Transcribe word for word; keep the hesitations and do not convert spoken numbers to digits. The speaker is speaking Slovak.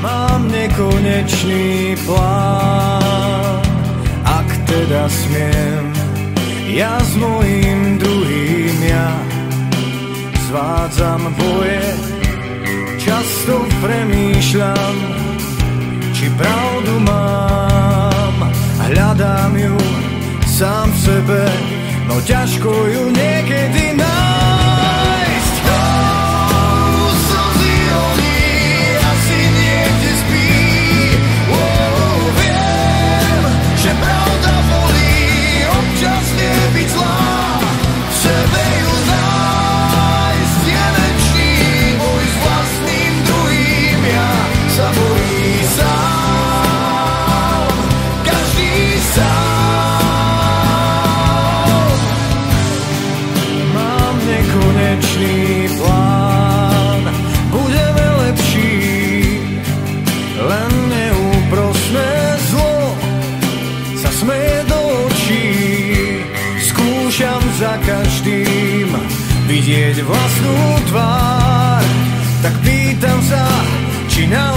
Mám nekonečný plán, ak teda smiem, ja s mojím druhým ja zvádzam boje. Často premýšľam, či pravdu mám, hľadám ju sám v sebe, no ťažko ju niekedy nájsť. Oh, slzy honí, asi niekde spí. Oh, viem, že pravda bolí, občas nebyť zlá, v sebe ju nájsť je večný boj s vlastným druhým, ja sa bojí sám, každý sám. Konečný plán, budeme lepší, len neúprosné zlo sa smeje do očí. Skúšam za každým vidieť vlastnú tvár, tak pýtam sa, či nám